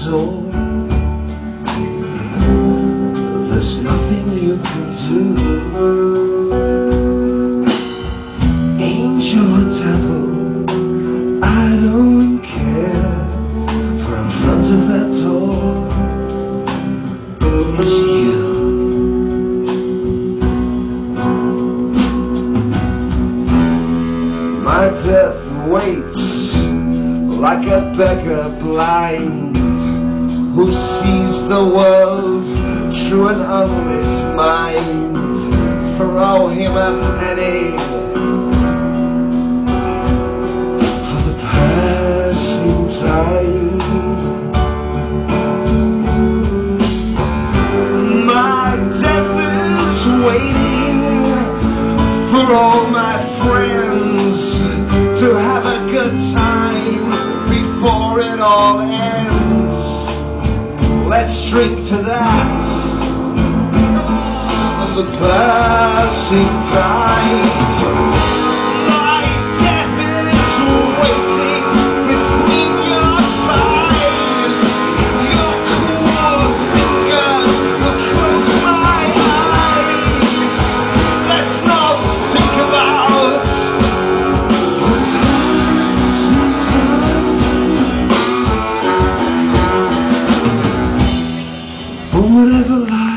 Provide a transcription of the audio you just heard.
door. There's nothing you can do. Angel or devil, I don't care. For in front of that door is you. My death waits like a beggar blind, who sees the world through an unlit mind. Throw him a penny for the passing time. My death is waiting for all my friends to have a good time before it all ends. Let's drink to that, the passing time.